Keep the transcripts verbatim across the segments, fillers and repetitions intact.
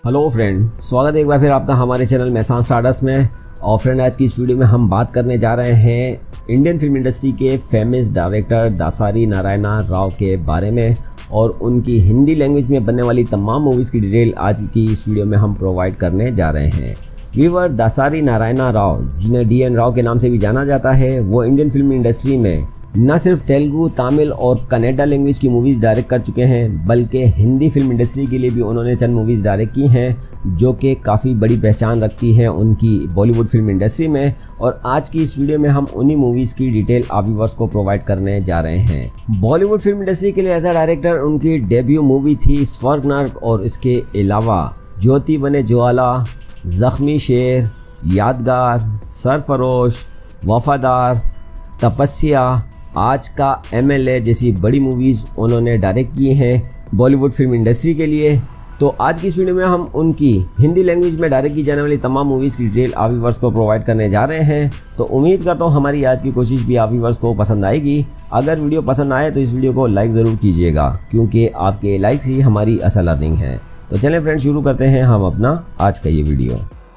Hello friend, स्वागत है एक बार फिर आपका हमारे चैनल मेहसान स्टारडस्ट में। और फ्रेंड, आज की इस वीडियो में हम बात करने जा रहे हैं इंडियन फिल्म इंडस्ट्री के फेमस डायरेक्टर दासारी नारायण राव के बारे में और उनकी हिंदी लैंग्वेज में बनने वाली तमाम मूवीज़ की डिटेल आज की इस वीडियो में हम प्रोवाइड करने जा रहे हैं। व्यूअर, दासारी नारायण राव, जिन्हें डी एन राव के नाम से भी जाना जाता है, वो इंडियन फिल्म इंडस्ट्री में न सिर्फ तेलुगु, तमिल और कन्नड़ा लैंग्वेज की मूवीज़ डायरेक्ट कर चुके हैं, बल्कि हिंदी फिल्म इंडस्ट्री के लिए भी उन्होंने चंद मूवीज़ डायरेक्ट की हैं जो कि काफ़ी बड़ी पहचान रखती हैं उनकी बॉलीवुड फिल्म इंडस्ट्री में। और आज की इस वीडियो में हम उन्हीं मूवीज़ की डिटेल आप व्यूअर्स को प्रोवाइड करने जा रहे हैं। बॉलीवुड फिल्म इंडस्ट्री के लिए एज अ डायरेक्टर उनकी डेब्यू मूवी थी स्वर्ग नर्क, और इसके अलावा ज्योति बने ज्वाला, जख्मी शेर, यादगार, सरफरोश, वफादार, तपस्या, आज का एम एल ए जैसी बड़ी मूवीज़ उन्होंने डायरेक्ट की हैं बॉलीवुड फिल्म इंडस्ट्री के लिए। तो आज की इस वीडियो में हम उनकी हिंदी लैंग्वेज में डायरेक्ट की जाने वाली तमाम मूवीज़ की डिटेल आप व्यूअर्स को प्रोवाइड करने जा रहे हैं। तो उम्मीद करता हूँ हमारी आज की कोशिश भी आप व्यूअर्स को पसंद आएगी। अगर वीडियो पसंद आए तो इस वीडियो को लाइक ज़रूर कीजिएगा, क्योंकि आपके लाइक्स ही हमारी असल अर्निंग है। तो चलें फ्रेंड, शुरू करते हैं हम अपना आज का ये वीडियो।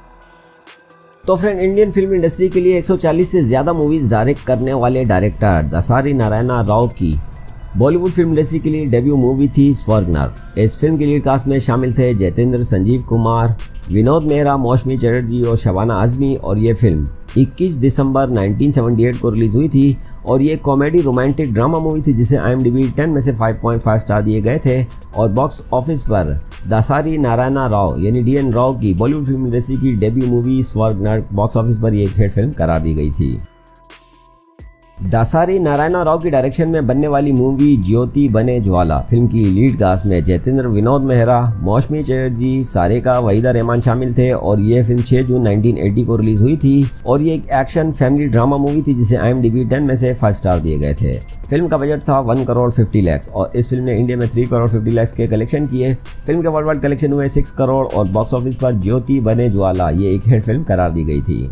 तो फ्रेंड, इंडियन फिल्म इंडस्ट्री के लिए एक सौ चालीस से ज़्यादा मूवीज़ डायरेक्ट करने वाले डायरेक्टर दासारी नारायण राव की बॉलीवुड फिल्म इंडस्ट्री के लिए डेब्यू मूवी थी स्वर्ग नर्क। इस फिल्म के लीड कास्ट में शामिल थे जतेंद्र, संजीव कुमार, विनोद मेहरा, मौसमी चटर्जी और शबाना आजमी। और ये फिल्म इक्कीस दिसंबर उन्नीस सौ अठहत्तर को रिलीज हुई थी और ये कॉमेडी रोमांटिक ड्रामा मूवी थी जिसे I M D B ten में से पाँच पॉइंट पाँच स्टार दिए गए थे। और बॉक्स ऑफिस पर दासारी नारायण राव यानी डी एन राव की बॉलीवुड फिल्म इंडस्ट्री की debut movie Swarg Narak box office पर एक हिट फिल्म करार दी गई थी। दासारी नारायण राव की डायरेक्शन में बनने वाली मूवी ज्योति बने ज्वाला फिल्म की लीड कास्ट में जतेंद्र, विनोद मेहरा, मौसमी चटर्जी, सारिका, वहीदा रहमान शामिल थे। और ये फिल्म छह जून उन्नीस सौ अस्सी को रिलीज हुई थी और ये एक एक्शन फैमिली ड्रामा मूवी थी जिसे I M D B ten में से फाइव स्टार दिए गए थे। फिल्म का बजट था वन करोड़ फिफ्टी लैक्स और इस फिल्म ने इंडिया में थ्री करोड़ फिफ्टी लैक्स के कलेक्शन किए। फिल्म के वर्ल्ड वाइड कलेक्शन हुए सिक्स करोड़ और बॉक्स ऑफिस पर ज्योति बने ज्वाला ये एक हिट फिल्म करार दी गई थी।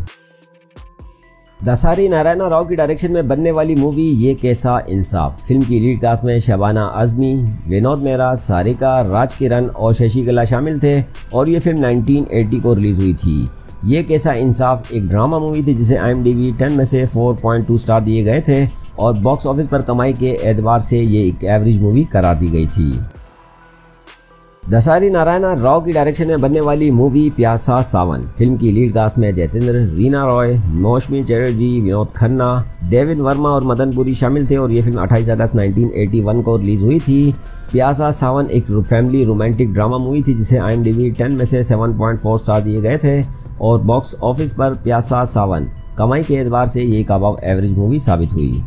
दासारी नारायण राव की डायरेक्शन में बनने वाली मूवी ये कैसा इंसाफ फिल्म की लीड कास्ट में शबाना आजमी, विनोद मेहरा, सारिका, राज किरण और शशिकला शामिल थे। और ये फिल्म उन्नीस सौ अस्सी को रिलीज हुई थी। ये कैसा इंसाफ एक ड्रामा मूवी थी जिसे I M D B ten में से फोर पॉइंट टू स्टार दिए गए थे और बॉक्स ऑफिस पर कमाई के एतबार से ये एक एवरेज मूवी करार दी गई थी। दासारी नारायण राव की डायरेक्शन में बनने वाली मूवी प्यासा सावन फिल्म की लीड कास्ट में जतेंद्र, रीना रॉय, मौसमी चटर्जी, विनोद खन्ना, देविन वर्मा और मदन पुरी शामिल थे। और ये फिल्म अट्ठाईस अगस्त उन्नीस सौ इक्यासी को रिलीज हुई थी। प्यासा सावन एक फैमिली रोमांटिक ड्रामा मूवी थी जिसे I M D B ten में से सेवन पॉइंट फोर स्टार दिए गए थे और बॉक्स ऑफिस पर प्यासा सावन कमाई के एतबार से ये एक अबव एवरेज मूवी साबित हुई।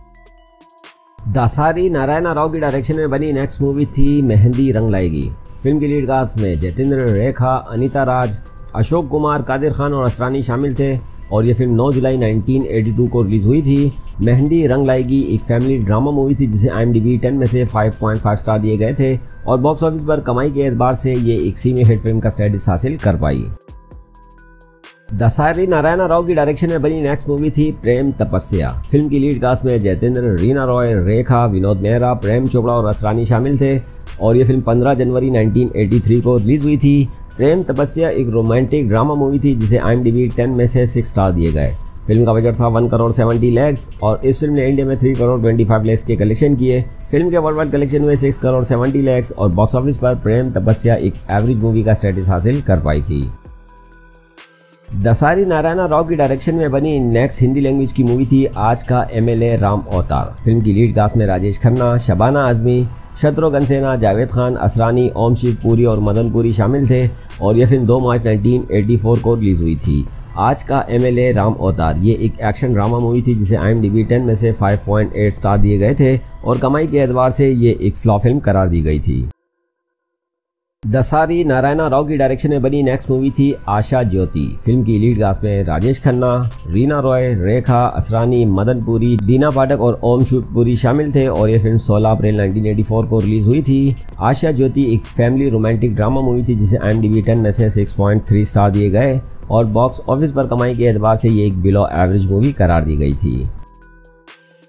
दासारी नारायण राव की डायरेक्शन में बनी नेक्स्ट मूवी थी मेहंदी रंग लाएगी फिल्म की लीड कास्ट में जतेंद्र, रेखा, अनीता राज, अशोक कुमार, कादिर खान और असरानी शामिल थे। और ये फिल्म नौ जुलाई उन्नीस सौ बयासी को रिलीज हुई थी। मेहंदी रंग लाएगी एक फैमिली ड्रामा मूवी थी जिसे I M D B ten में से फाइव पॉइंट फाइव स्टार दिए गए थे और बॉक्स ऑफिस पर कमाई के एतबार से ये एक सेमी हिट फिल्म का स्टेटस हासिल कर पाई। दासारी नारायण राव की डायरेक्शन में बनी नेक्स्ट मूवी थी प्रेम तपस्या फिल्म की लीड कास्ट में जतेंद्र, रीना रॉय, रेखा, विनोद मेहरा, प्रेम चोपड़ा और असरानी शामिल थे। और ये फिल्म पंद्रह जनवरी उन्नीस सौ तिरासी को रिलीज हुई थी। प्रेम तपस्या एक रोमांटिक ड्रामा मूवी थी जिसे I M D B ten में से सिक्स स्टार दिए गए। फिल्म का बजट था वन करोड़ सेवेंटी लैक्स और इस फिल्म ने इंडिया में three crore twenty five lakhs के कलेक्शन किए। फिल्म के वर्ल्ड वाइड कलेक्शन हुए सिक्स करोड़ सेवेंटी लैक्स और बॉक्स ऑफिस पर प्रेम तपस्या एक एवरेज मूवी का स्टेटस हासिल कर पाई थी। दासारी नारायण राव की डायरेक्शन में बनी नेक्स्ट हिंदी लैंग्वेज की मूवी थी आज का M L A Ram Avatar film की लीड कास्ट में राजेश खन्ना, शबाना आजमी, शत्रुघ्न सिन्हा, जावेद खान, असरानी, ओम शिव पुरी और मदन पुरी शामिल थे। और यह फिल्म दो मार्च उन्नीस सौ चौरासी को रिलीज हुई थी। आज का एम एल ए राम अवतार ये एक एक्शन ड्रामा मूवी थी जिसे I M D B ten में से फाइव पॉइंट एट स्टार दिए गए थे और कमाई के एतबार से ये एक फ्लॉप फिल्म करार दी गई थी। दासारी नारायण राव की डायरेक्शन में बनी नेक्स्ट मूवी थी आशा ज्योति फिल्म की लीड कास्ट में राजेश खन्ना, रीना रॉय, रेखा, असरानी, मदन पुरी, दीना पाठक और ओम शिवपुरी शामिल थे। और यह फिल्म सोलह अप्रैल उन्नीस सौ चौरासी को रिलीज हुई थी। आशा ज्योति एक फैमिली रोमांटिक ड्रामा मूवी थी जिसे I M D B ten में से सिक्स पॉइंट थ्री स्टार दिए गए और बॉक्स ऑफिस पर कमाई के एतबार से ये एक बिलो एवरेज मूवी करार दी गई थी।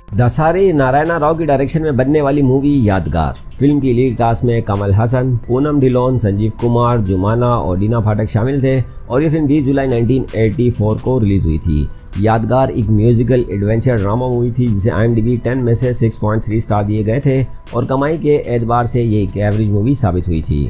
दसारी नारायण राव की डायरेक्शन में बनने वाली मूवी यादगार। फिल्म की लीड कास्ट में कमल हसन, पूनम ढिलोन, संजीव कुमार, जुमाना और डीना फाटक शामिल थे और ये फिल्म बीस जुलाई उन्नीस सौ चौरासी को रिलीज हुई थी। यादगार एक म्यूजिकल एडवेंचर ड्रामा मूवी थी जिसे I M D B ten में से छह पॉइंट तीन स्टार दिए गए थे और कमाई के एतबार से ये एक एवरेज मूवी साबित हुई थी।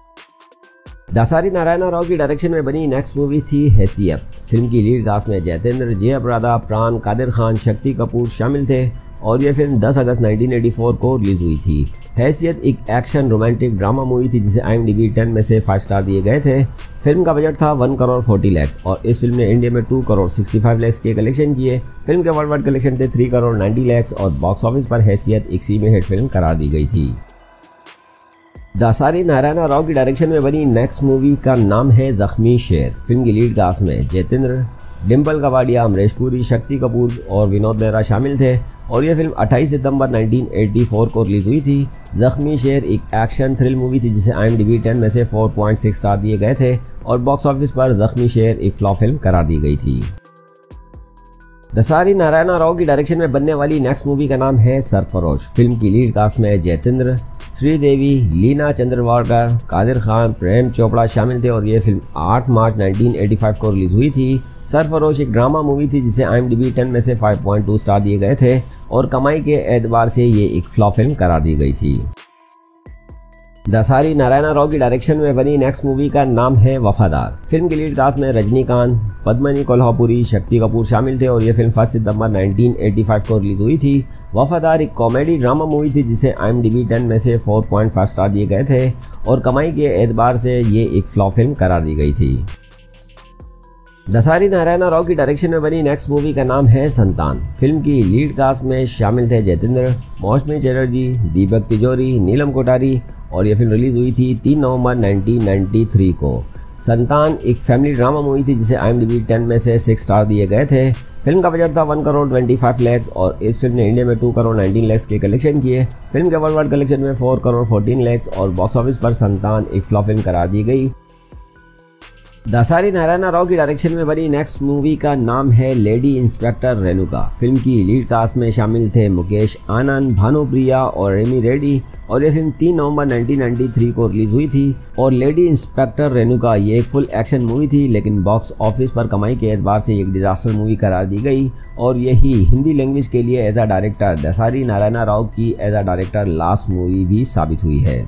दसारी नारायण राव की डायरेक्शन में बनी नेक्स्ट मूवी थी हैसियत। फिल्म की लीड कास्ट में जयतेंद्र, जया प्रदा, प्राण, कादिर खान, शक्ति कपूर शामिल थे और यह फिल्म दस अगस्त उन्नीस सौ चौरासी को रिलीज हुई थी। हैसियत एक एक्शन रोमांटिक ड्रामा मूवी थी जिसे I M D B ten में से पाँच स्टार दिए गए थे। फिल्म का बजट था वन करोड़ चालीस लाख और इस फिल्म ने इंडिया में टू करोड़ पैंसठ लाख के कलेक्शन किए। फिल्म के वर्ल्ड वाइड कलेक्शन थे थ्री करोड़ नब्बे लाख और बॉक्स ऑफिस पर हैसियत एक सीमी हिट फिल्म करार दी गई थी। दसारी नारायण राव की डायरेक्शन में बनी नेक्स्ट मूवी का नाम है जख्मी शेर। फिल्म की लीड कास्ट में जयतेंद्र, डिम्पल कपाड़िया, अमरीश पुरी, शक्ति कपूर और विनोद मेहरा शामिल थे और यह फिल्म अट्ठाईस सितंबर उन्नीस सौ चौरासी को रिलीज हुई थी। जख्मी शेर एक एक्शन थ्रिल मूवी थी जिसे I M D B ten में से चार पॉइंट छह स्टार दिए गए थे और बॉक्स ऑफिस पर जख्मी शेर एक फ्लॉप फिल्म करार दी गई थी। दसारी नारायण राव की डायरेक्शन में बनने वाली नेक्स्ट मूवी का नाम है सरफरोश। फिल्म की लीड कास्ट में जयतेंद्र, श्रीदेवी, लीना चंद्रवाकर, कादिर खान, प्रेम चोपड़ा शामिल थे और ये फिल्म आठ मार्च उन्नीस सौ पचासी को रिलीज हुई थी। सरफरोश एक ड्रामा मूवी थी जिसे I M D B ten में से पाँच पॉइंट दो स्टार दिए गए थे और कमाई के एतबार से ये एक फ्लॉप फिल्म करार दी गई थी। दसारी नारायण राव की डायरेक्शन में बनी नेक्स्ट मूवी का नाम है वफादार। फिल्म की लीड कास्ट में रजनीकांत, पद्मिनी कोल्हापुरी, शक्ति कपूर शामिल थे और ये फिल्म फर्स्ट सितंबर उन्नीस सौ पचासी को रिलीज हुई थी। वफादार एक कॉमेडी ड्रामा मूवी थी जिसे I M D B ten में से चार पॉइंट पाँच स्टार दिए गए थे और कमाई के एतबार से ये एक फ्लॉप फिल्म करार दी गई थी। दसारी नारायण राव की डायरेक्शन में बनी नेक्स्ट मूवी का नाम है संतान। फिल्म की लीड कास्ट में शामिल थे जयतेंद्र, मौसमी चटर्जी, दीपक तिजोरी, नीलम कोठारी और यह फिल्म रिलीज हुई थी तीन नवंबर उन्नीस सौ तिरानवे को। संतान एक फैमिली ड्रामा मूवी थी जिसे I M D B ten में से सिक्स स्टार दिए गए थे। फिल्म का बजट था वन करोड़ पच्चीस लाख और इस फिल्म ने इंडिया में टू करोड़ उन्नीस लाख के कलेक्शन किए। फिल्म के वर्ल्ड वाइड कलेक्शन में फोर करोड़ चौदह लाख और बॉक्स ऑफिस पर संतान एक फ्लॉप फिल्म करार दी गई। दसारी नारायण राव की डायरेक्शन में बनी नेक्स्ट मूवी का नाम है लेडी इंस्पेक्टर रेणुका। फिल्म की लीड कास्ट में शामिल थे मुकेश आनंद, भानुप्रिया और रेमी रेड्डी और यह फिल्म तीन नवंबर उन्नीस सौ तिरानवे को रिलीज हुई थी और लेडी इंस्पेक्टर रेणुका ये एक फुल एक्शन मूवी थी लेकिन बॉक्स ऑफिस पर कमाई के एतबार से एक डिजास्टर मूवी करार दी गई और यही हिंदी लैंग्वेज के लिए as a director Dasari Narayana Rao की as a director last movie भी साबित हुई है।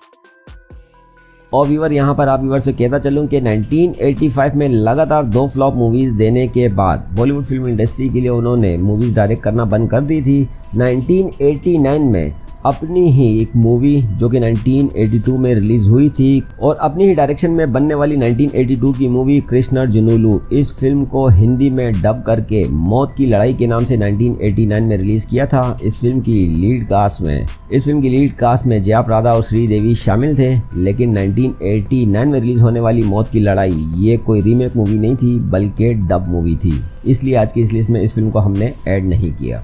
और व्यूअर यहाँ पर आप व्यूअर से कहता चलूँ कि उन्नीस सौ पचासी में लगातार दो फ्लॉप मूवीज़ देने के बाद बॉलीवुड फिल्म इंडस्ट्री के लिए उन्होंने मूवीज़ डायरेक्ट करना बंद कर दी थी। उन्नीस सौ नवासी में अपनी ही एक मूवी जो कि उन्नीस सौ बयासी में रिलीज हुई थी और अपनी ही डायरेक्शन में बनने वाली उन्नीस सौ बयासी की मूवी कृष्णर जुनूलू, इस फिल्म को हिंदी में डब करके मौत की लड़ाई के नाम से उन्नीस सौ नवासी में रिलीज किया था। इस फिल्म की लीड कास्ट में इस फिल्म की लीड कास्ट में जया प्रदा और श्रीदेवी शामिल थे लेकिन उन्नीस सौ नवासी में रिलीज होने वाली मौत की लड़ाई ये कोई रीमेक मूवी नहीं थी बल्कि डब मूवी थी, इसलिए आज की इस लिस्ट में इस फिल्म को हमने ऐड नहीं किया।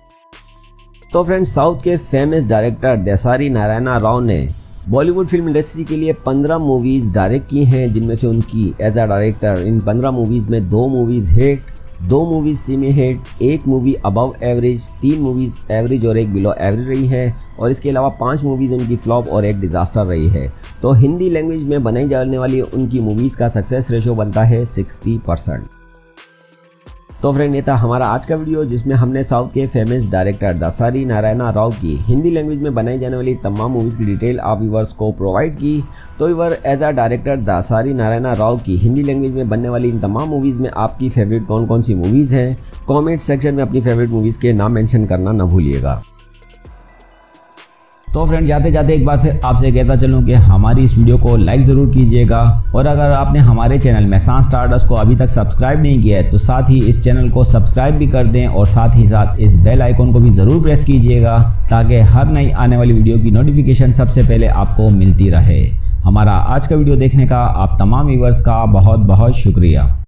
तो फ्रेंड्स, साउथ के फेमस डायरेक्टर दसारी नारायण राव ने बॉलीवुड फिल्म इंडस्ट्री के लिए पंद्रह मूवीज़ डायरेक्ट की हैं जिनमें से उनकी एज अ डायरेक्टर इन पंद्रह मूवीज़ में दो मूवीज़ हिट, दो मूवीज़ सेमी हिट, एक मूवी अबव एवरेज, तीन मूवीज़ एवरेज और एक बिलो एवरेज रही है और इसके अलावा पांच मूवीज़ उनकी फ्लॉप और एक डिजास्टर रही है। तो हिंदी लैंग्वेज में बनाई जाने वाली उनकी मूवीज़ का सक्सेस रेशो बनता है साठ परसेंट। तो फ्रेंड, ये था हमारा आज का वीडियो जिसमें हमने साउथ के फेमस डायरेक्टर दसारी नारायण राव की हिंदी लैंग्वेज में बनाई जाने वाली तमाम मूवीज़ की डिटेल आप व्यूअर्स को प्रोवाइड की। तो viewer, as a director Dasari Narayana Rao की हिंदी लैंग्वेज में बनने वाली इन तमाम मूवीज़ में आपकी फेवरेट कौन कौन सी मूवीज़ हैं, कॉमेंट सेक्शन में अपनी फेवरेट मूवीज़ के नाम मेंशन करना न भूलिएगा। तो फ्रेंड, जाते जाते एक बार फिर आपसे कहता चलूँ कि हमारी इस वीडियो को लाइक ज़रूर कीजिएगा और अगर आपने हमारे चैनल मेहसान स्टारडस्ट को अभी तक सब्सक्राइब नहीं किया है तो साथ ही इस चैनल को सब्सक्राइब भी कर दें और साथ ही साथ इस बेल आइकन को भी ज़रूर प्रेस कीजिएगा ताकि हर नई आने वाली वीडियो की नोटिफिकेशन सबसे पहले आपको मिलती रहे। हमारा आज का वीडियो देखने का आप तमाम व्यूअर्स का बहुत बहुत शुक्रिया।